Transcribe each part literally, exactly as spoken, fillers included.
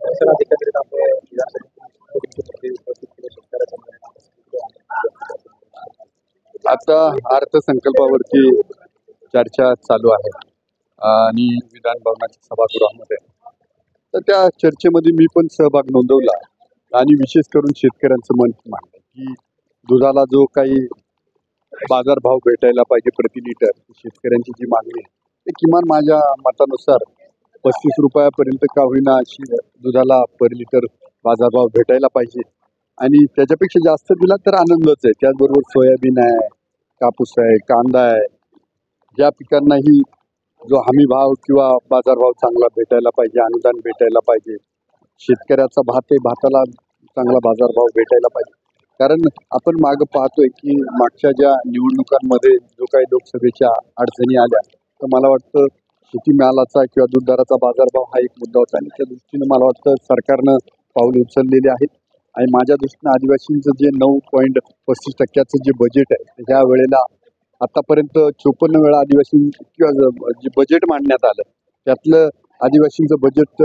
Sir आज एकत्रित आपले विधानसभेत उपस्थित केले शेतकऱ्याच्या आता अर्थसंकल्पावरती चर्चा चालू आहे आणि विधान भवनाच्या सभागृहामध्ये तर त्या चर्चेमध्ये मी पण सहभाग नोंदवला आणि विशेष करून शेतकऱ्यांचं मत मांडलं की दुधाला जो काही बाजारभाव भेटायला पाहिजे प्रति लिटर शेतकऱ्यांची जी मागणी आहे ते किमान माझ्या मतानुसार पस्तीस रुपयापर्यंत का होईना अशी दुधाला पर लिटर बाजारभाव भेटायला पाहिजे आणि त्याच्यापेक्षा जास्त दिला तर आनंदच आहे. त्याचबरोबर सोयाबीन आहे, कापूस आहे, कांदा आहे, ज्या पिकांनाही जो हमी भाव किंवा बाजारभाव चांगला भेटायला पाहिजे, अनुदान भेटायला पाहिजे. शेतकऱ्याचा भात आहे, भाताला चांगला बाजारभाव भेटायला पाहिजे. कारण आपण मागं पाहतोय की मागच्या ज्या निवडणुकांमध्ये जो काही लोकसभेच्या अडचणी आल्या तर मला वाटतं शेती मालाचा किंवा दूध दराचा बाजारभाव हा एक मुद्दा होता आणि त्या दृष्टीनं मला वाटतं सरकारनं पाऊल उचललेले आहेत आणि माझ्या दृष्टीनं आदिवासींचं जे नऊ पॉईंट पस्तीस टक्क्याचं जे बजेट आहे ह्या वेळेला आतापर्यंत चोपन्न वेळा आदिवासी किंवा जे बजेट मांडण्यात आलं त्यातलं आदिवासींचं बजेट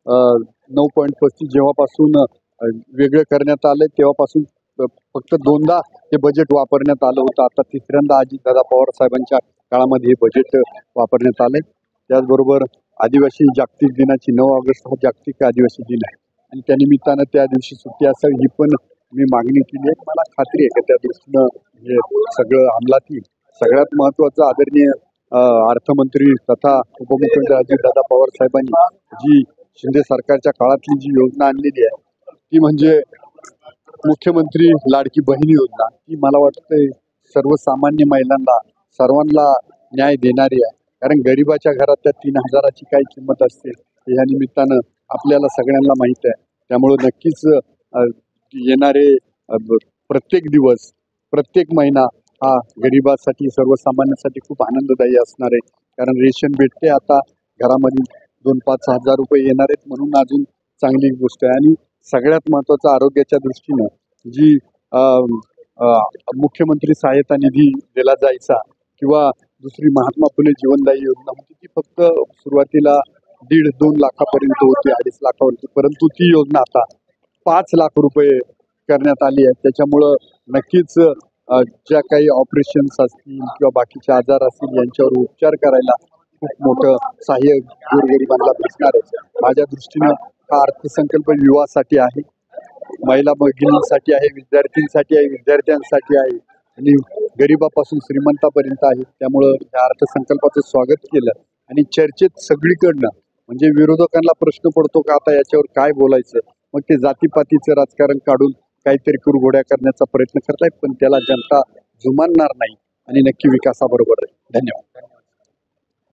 नऊ पॉईंट पस्तीस जेव्हापासून वेगळं करण्यात आलं तेव्हापासून फक्त दोनदा हे बजेट वापरण्यात आलं होतं. आता तिसऱ्यांदा अजितदादा पवार साहेबांच्या काळामध्ये हे बजेट वापरण्यात आलंय. त्याचबरोबर आदिवासी जागतिक दिनाची नऊ ऑगस्ट हा जागतिक आदिवासी दिन आहे आणि त्यानिमित्तानं त्या दिवशी सुट्टी असावी ही पण मी मागणी केली आहे. मला खात्री आहे की त्या दृष्टीनं हे सगळं अंमलात येईल. सगळ्यात महत्त्वाचं आदरणीय अर्थमंत्री तथा उपमुख्यमंत्री अजितदादा पवार साहेबांनी जी शिंदे सरकारच्या काळातली जी योजना आणलेली आहे ती म्हणजे मुख्यमंत्री लाडकी बहीण योजना. ती मला वाटतंय सर्वसामान्य महिलांना सर्वांना न्याय देणारी आहे. कारण गरिबाच्या घरात त्या तीन हजाराची काय किंमत असते ह्या निमित्तानं आपल्याला सगळ्यांना माहीत आहे. त्यामुळं नक्कीच येणारे प्रत्येक दिवस प्रत्येक महिना हा गरिबासाठी सर्वसामान्यांसाठी खूप आनंददायी असणार आहे. कारण रेशन भेटते आता घरामध्ये दोन पाच हजार रुपये येणार आहेत म्हणून अजून चांगली गोष्ट आहे. आणि सगळ्यात महत्त्वाचं आरोग्याच्या दृष्टीनं जी मुख्यमंत्री सहायता निधी दिला जायचा किंवा दुसरी महात्मा फुले जीवनदायी योजना होती ती फक्त सुरुवातीला दीड दोन लाखापर्यंत होती, अडीच लाखावरती, परंतु ती योजना आता पाच लाख रुपये करण्यात आली आहे. त्याच्यामुळं नक्कीच ज्या काही ऑपरेशन्स असतील किंवा बाकीचे आजार असतील यांच्यावर उपचार करायला खूप मोठं सहाय्य गोरगरिबांना भेटणार आहे. माझ्या दृष्टीनं हा अर्थसंकल्प युवासाठी आहे, महिला भगिनींसाठी आहे, विद्यार्थ्यांसाठी आहे, विद्यार्थ्यांसाठी आहे आणि गरिबापासून श्रीमंतापर्यंत आहे. त्यामुळं या अर्थसंकल्पाचं स्वागत केलं आणि चर्चेत सगळीकडनं म्हणजे विरोधकांना प्रश्न पडतो का आता याच्यावर काय बोलायचं, मग ते जातीपातीचं राजकारण काढून काहीतरी कुरघोड्या करण्याचा प्रयत्न करतायत पण त्याला जनता जुमानणार नाही आणि नक्की विकासाबरोबर आहे. धन्यवाद.